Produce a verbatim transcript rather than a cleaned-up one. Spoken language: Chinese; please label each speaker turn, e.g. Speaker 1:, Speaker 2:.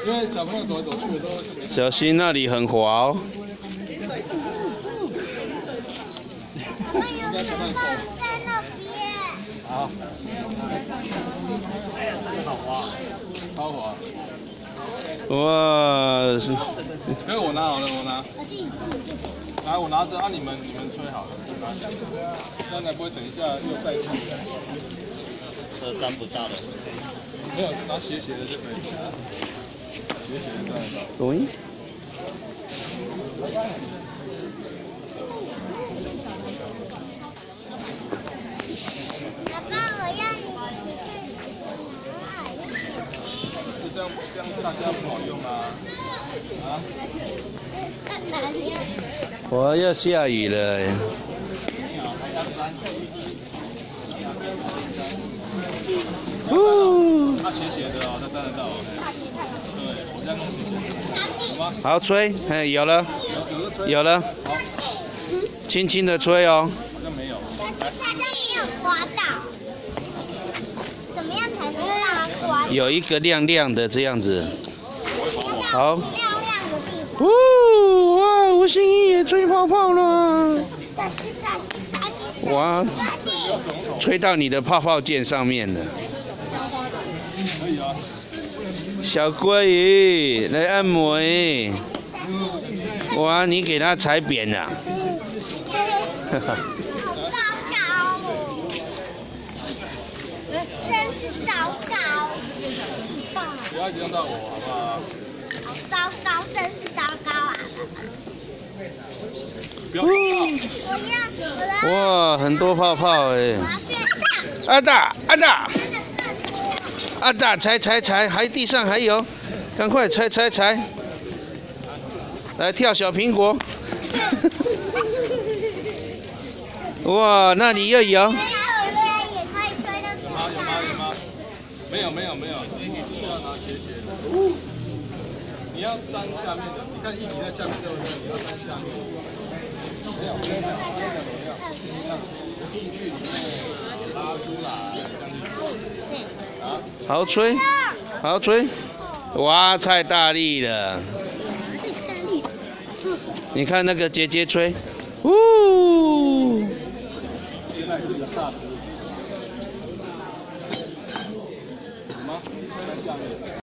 Speaker 1: 因为小朋友走来走去的时候，
Speaker 2: 小心那里很滑哦。
Speaker 3: 我们有什么在那边？
Speaker 1: 好。哎呀，真好滑，超滑。
Speaker 2: 哇！是。
Speaker 1: 因为我拿好了，我拿。来，我拿着啊，你们你们吹好了，这样才不会等一下又再吹。
Speaker 4: 车沾不到的。
Speaker 1: 没有，拿斜斜的就可以。斜斜的沾得到。
Speaker 2: 对。
Speaker 3: 爸爸，我要你
Speaker 1: 是这样，这样大家不好用啊。啊？
Speaker 3: 哪里？
Speaker 2: 哇，要下雨了。
Speaker 1: 哦，它斜斜的哦，它沾得到哦。对，我这样弄斜斜的，好吗？
Speaker 2: 好吹，哎，有了，
Speaker 1: 有有的吹，
Speaker 2: 有了，
Speaker 1: 好，
Speaker 2: 轻轻的吹哦。
Speaker 1: 好像没有。
Speaker 3: 大家没有刮到，怎么样才能让它刮？
Speaker 2: 有一个亮亮的这样子。好。
Speaker 3: 亮亮的地方。
Speaker 2: 哦，哇，吴欣怡也吹泡泡了。哇，吹到你的泡泡剑上面了。
Speaker 1: 可以啊。
Speaker 2: 小鲑鱼来按摩诶。哇，你给它踩扁了。
Speaker 3: 好糟糕哦！真是糟糕。
Speaker 1: 不要影响到我，好不好？
Speaker 3: 好糟糕，真是糟糕啊！
Speaker 1: 不要碰到。
Speaker 3: 我要，我要。
Speaker 2: 哇，很多泡泡哎。
Speaker 3: 我要去
Speaker 2: 阿大，阿大，阿大，踩踩踩，还地上还有，赶快踩踩踩，来跳小苹果。哇，那里又有。
Speaker 3: 也可以吹的。
Speaker 1: 有吗？有吗？有吗？没有没有没有，你就是要拿斜斜的。你要粘下面的，你看一米在下面对不对？你要粘下面。没有没有没有，这样怎么样？这样进去里面拉出来，这样子。啊。
Speaker 2: 好吹，好吹。哇，太大力了。你看那个姐姐吹，呜。
Speaker 1: 现在这个大石。有吗？在下面。